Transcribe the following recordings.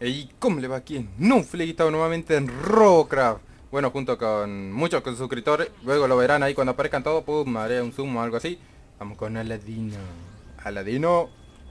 ¿Y cómo le va aquí en Nuflix? Nuevamente en Robocraft. Bueno, junto con muchos suscriptores. Luego lo verán ahí cuando aparezcan todos. Pum, haré un zoom o algo así. Vamos con Aladino. Aladino.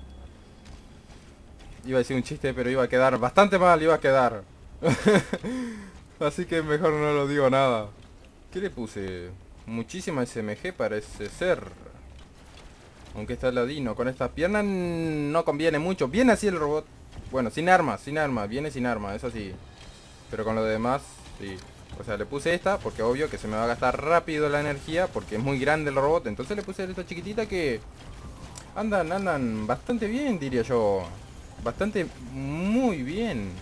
Iba a decir un chiste, pero iba a quedar bastante mal. Iba a quedar. Así que mejor no lo digo nada. ¿Qué le puse? Muchísima SMG parece ser. Aunque está Aladino. Con esta pierna no conviene mucho. Viene así el robot. Bueno, sin armas, sin armas. Viene sin armas, eso sí. Pero con lo demás, sí. O sea, le puse esta porque obvio que se me va a gastar rápido la energía porque es muy grande el robot. Entonces le puse esta chiquitita que andan bastante bien, diría yo. Bastante muy bien.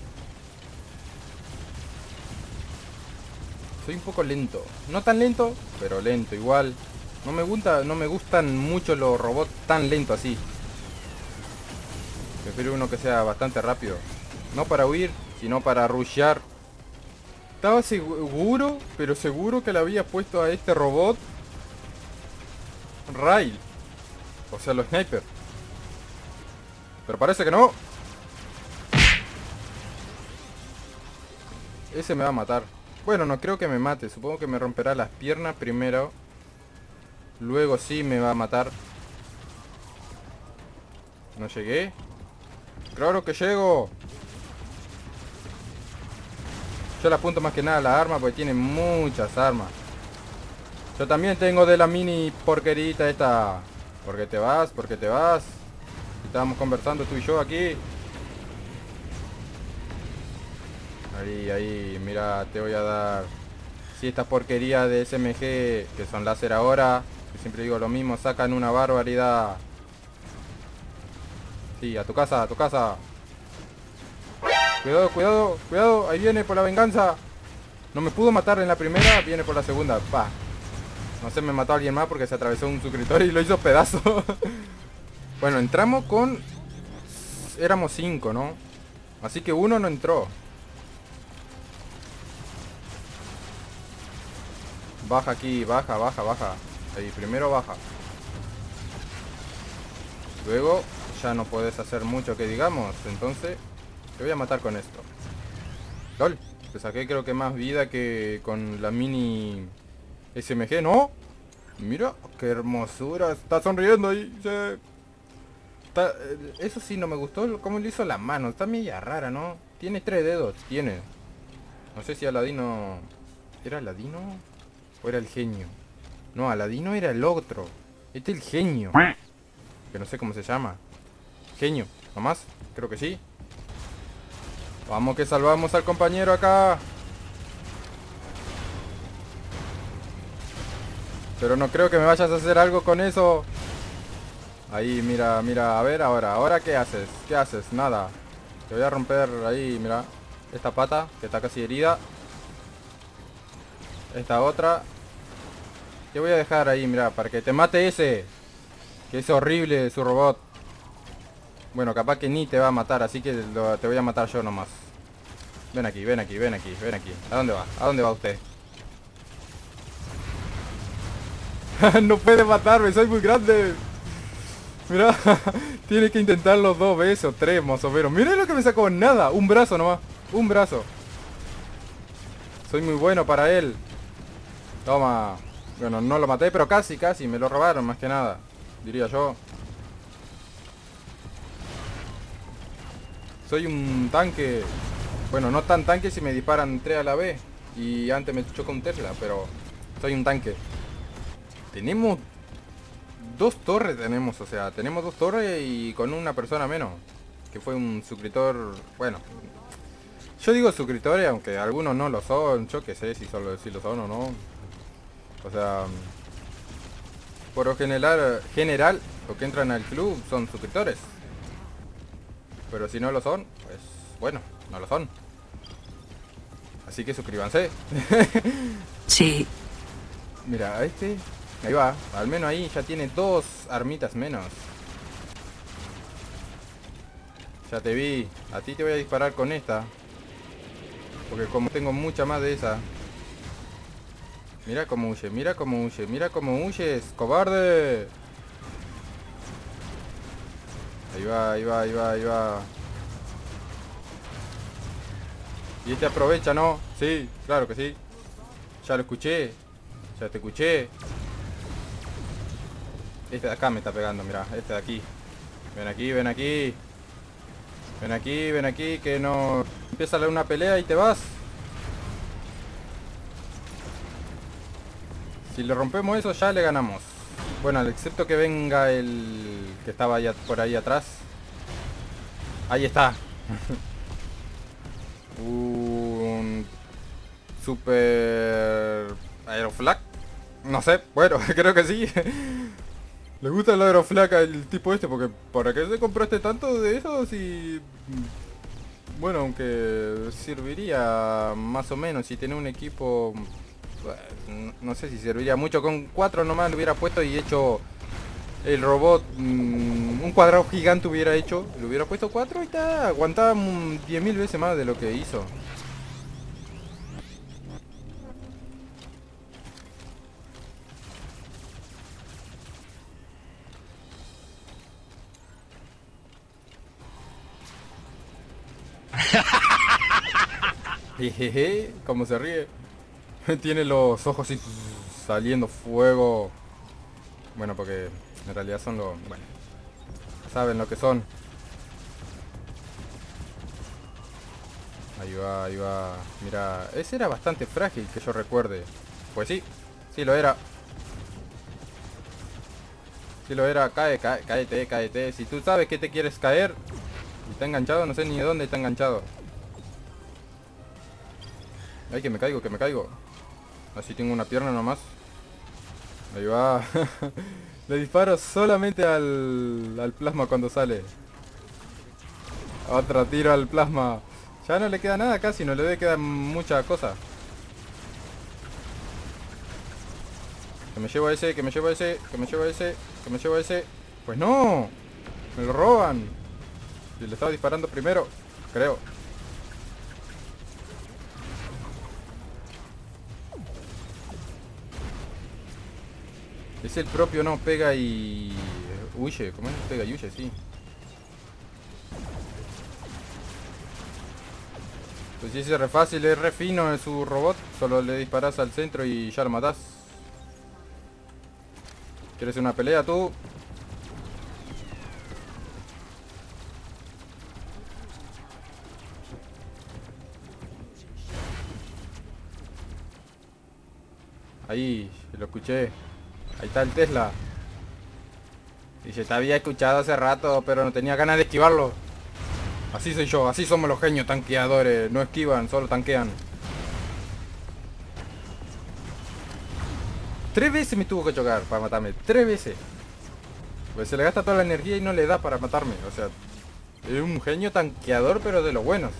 Soy un poco lento. No tan lento, pero lento igual. No me gustan mucho los robots tan lentos así. Prefiero uno que sea bastante rápido. No para huir, sino para rushear. Estaba seguro, pero seguro que le había puesto a este robot rail. O sea, los snipers. Pero parece que no. Ese me va a matar. Bueno, no creo que me mate. Supongo que me romperá las piernas primero. Luego sí me va a matar. ¿No llegué? ¡Claro que llego! Yo le apunto más que nada a la arma porque tiene muchas armas. Yo también tengo de la mini porquerita esta. ¿Por qué te vas? ¿Por qué te vas? Estábamos conversando tú y yo aquí. Ahí, mira, te voy a dar. Si estas porquerías de SMG, que son láser ahora, que siempre digo lo mismo, sacan una barbaridad. Sí, a tu casa, a tu casa. Cuidado, cuidado, cuidado, ahí viene por la venganza. No me pudo matar en la primera, viene por la segunda. Pa. No sé, me mató a alguien más porque se atravesó un suscriptor y lo hizo pedazo. Bueno, entramos con... Éramos 5, ¿no? Así que uno no entró. Baja aquí, baja, baja, baja. Ahí, primero baja. Luego ya no puedes hacer mucho que digamos. Entonces te voy a matar con esto. LOL, te saqué creo que más vida que con la mini SMG, ¿no? Mira, qué hermosura. Está sonriendo ahí. Sí. Eso sí no me gustó cómo le hizo la mano. Está media rara, ¿no? Tiene 3 dedos, tiene. No sé si Aladino... ¿Era Aladino? ¿O era el genio? No, Aladino era el otro. Este es el genio. Que no sé cómo se llama. Genio, nomás. Creo que sí. Vamos que salvamos al compañero acá. Pero no creo que me vayas a hacer algo con eso. Ahí, mira, mira. A ver ahora. ¿Ahora qué haces? ¿Qué haces? Nada. Te voy a romper ahí, mira. Esta pata, que está casi herida. Esta otra. Te voy a dejar ahí, mira, para que te mate ese. Que es horrible su robot. Bueno, capaz que ni te va a matar, así que te voy a matar yo nomás. Ven aquí, ven aquí, ven aquí, ven aquí. ¿A dónde va? ¿A dónde va usted? No puede matarme, soy muy grande. Mira, tiene que intentarlo 2 veces o 3 más o menos. Miren lo que me sacó, nada, un brazo nomás. Un brazo. Soy muy bueno para él. Toma. Bueno, no lo maté, pero casi, casi. Me lo robaron más que nada, diría yo. Soy un tanque. Bueno, no tan tanque si me disparan 3 a la vez. Y antes me chocó un Tesla, pero soy un tanque. Tenemos 2 torres, tenemos, o sea, tenemos 2 torres y con una persona menos. Que fue un suscriptor, bueno. Yo digo suscriptores, aunque algunos no lo son, yo qué sé si lo son o no. O sea, por lo general, los que entran al club son suscriptores. Pero si no lo son, pues bueno, no lo son. Así que suscríbanse. Sí. Mira, a este... Ahí va, al menos ahí ya tiene 2 armitas menos. Ya te vi. A ti te voy a disparar con esta. Porque como tengo mucha más de esa. Mira cómo huye, mira cómo huye, mira cómo huyes, cobarde. Ahí va, ahí va, ahí va, ahí va. Y este aprovecha, ¿no? Sí, claro que sí. Ya lo escuché. Ya te escuché. Este de acá me está pegando, mira. Este de aquí. Ven aquí, ven aquí. Ven aquí, ven aquí, que no... Empieza una pelea y te vas. Si le rompemos eso ya le ganamos. Bueno, excepto que venga el que estaba allá, por ahí atrás. Ahí está. Un super aeroflag. No sé, bueno, creo que sí. Le gusta el aeroflag al tipo este porque ¿para qué se compró este tanto de esos? Y bueno, aunque serviría más o menos si tiene un equipo, no sé si serviría mucho. Con 4 nomás lo hubiera puesto y hecho el robot, un cuadrado gigante hubiera hecho. Le hubiera puesto 4 y está, aguantaba 10.000 veces más de lo que hizo. Jejeje, cómo se ríe. Tiene los ojos así saliendo fuego. Bueno, porque en realidad son los... Bueno, saben lo que son. Ahí va, ahí va. Mira, ese era bastante frágil que yo recuerde. Pues sí, sí lo era. Sí lo era. Cae, cae, cáete, cáete. Si tú sabes que te quieres caer y está enganchado, no sé ni de dónde está enganchado. Ay, que me caigo, que me caigo. Así tengo una pierna nomás. Ahí va. Le disparo solamente al plasma cuando sale. Otro tiro al plasma. Ya no le queda nada casi, no le debe quedar mucha cosa. Que me llevo a ese, que me llevo a ese, que me llevo a ese, que me llevo a ese. Pues no. Me lo roban. Y le estaba disparando primero, creo. Es el propio, no, pega y... huye, ¿cómo es? Pega y huye, sí. Pues sí, es re fácil, es re fino en su robot. Solo le disparas al centro y ya lo matás. ¿Quieres una pelea tú? Ahí, lo escuché. Ahí está el Tesla. Dice, te había escuchado hace rato, pero no tenía ganas de esquivarlo. Así soy yo, así somos los genios tanqueadores. No esquivan, solo tanquean. 3 veces me tuvo que chocar para matarme. 3 veces. Pues se le gasta toda la energía y no le da para matarme. O sea, es un genio tanqueador, pero de los buenos.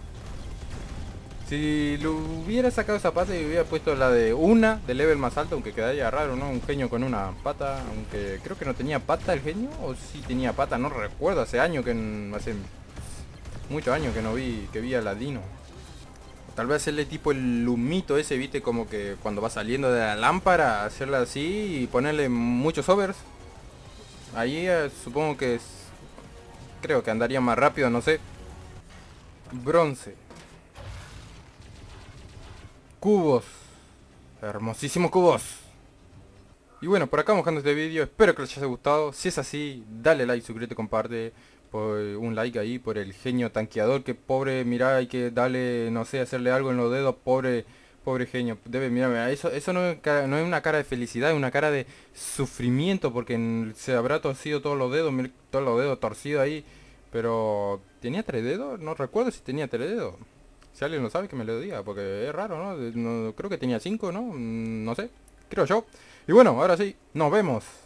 Si lo hubiera sacado esa pata y hubiera puesto la de una de level más alto, aunque quedaría raro, ¿no? Un genio con una pata, aunque creo que no tenía pata el genio, o sí tenía pata, no recuerdo, hace años que... hace muchos años que no vi, que vi a Ladino. Tal vez hacerle tipo el lumito ese, viste, como que cuando va saliendo de la lámpara, hacerla así y ponerle muchos overs. Ahí supongo que es... creo que andaría más rápido, no sé. Bronce. Cubos. Hermosísimos cubos. Y bueno, por acá vamos dejando este vídeo. Espero que les haya gustado. Si es así, dale like, suscríbete, comparte. Por un like ahí por el genio tanqueador. Que pobre, mirá, hay que darle, no sé, hacerle algo en los dedos. Pobre, pobre genio. Debe, mirá, eso no es, no es una cara de felicidad, es una cara de sufrimiento. Porque se habrá torcido todos los dedos, todos los dedos torcidos ahí. Pero, ¿tenía 3 dedos? No recuerdo si tenía 3 dedos. Si alguien lo sabe que me lo diga, porque es raro, ¿no? Creo que tenía 5, ¿no? No sé, creo yo. Y bueno, ahora sí, nos vemos.